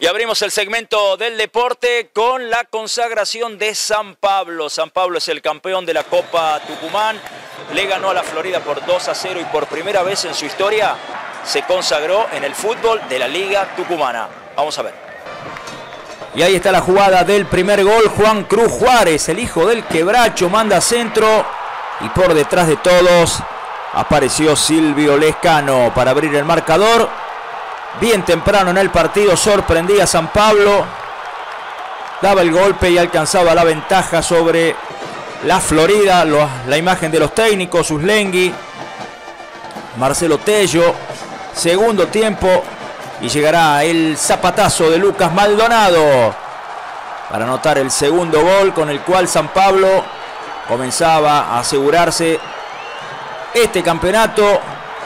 Y abrimos el segmento del deporte con la consagración de San Pablo. San Pablo es el campeón de la Copa Tucumán. Le ganó a la Florida por 2-0 y por primera vez en su historia se consagró en el fútbol de la Liga Tucumana. Vamos a ver. Y ahí está la jugada del primer gol. Juan Cruz Juárez, el hijo del Quebracho, manda centro. Y por detrás de todos apareció Silvio Lescano para abrir el marcador. Bien temprano en el partido sorprendía a San Pablo. Daba el golpe y alcanzaba la ventaja sobre la Florida. La imagen de los técnicos, Uslengui, Marcelo Tello. Segundo tiempo y llegará el zapatazo de Lucas Maldonado para anotar el segundo gol, con el cual San Pablo comenzaba a asegurarse este campeonato,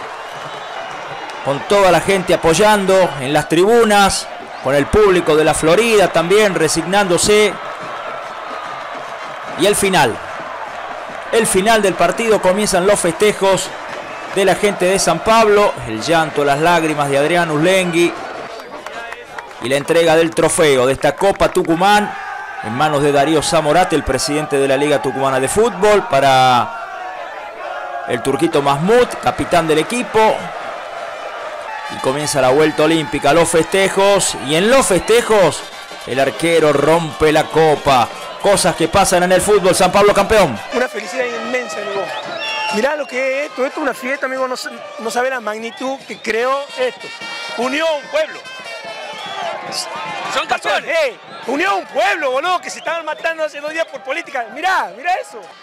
con toda la gente apoyando en las tribunas, con el público de la Florida también resignándose. Y el final del partido, comienzan los festejos de la gente de San Pablo, el llanto, las lágrimas de Adrián Uslengui y la entrega del trofeo de esta Copa Tucumán en manos de Darío Zamorate, el presidente de la Liga Tucumana de Fútbol, para el Turquito Mahmoud, capitán del equipo. Y comienza la vuelta olímpica, los festejos, y en los festejos el arquero rompe la copa. Cosas que pasan en el fútbol. San Pablo campeón. Una felicidad inmensa, amigo. Mirá lo que es esto es una fiesta, amigo, no sabe la magnitud que creó esto. Unió a un pueblo. Son campeones. Unió a un pueblo, boludo, que se estaban matando hace 2 días por política. Mirá eso.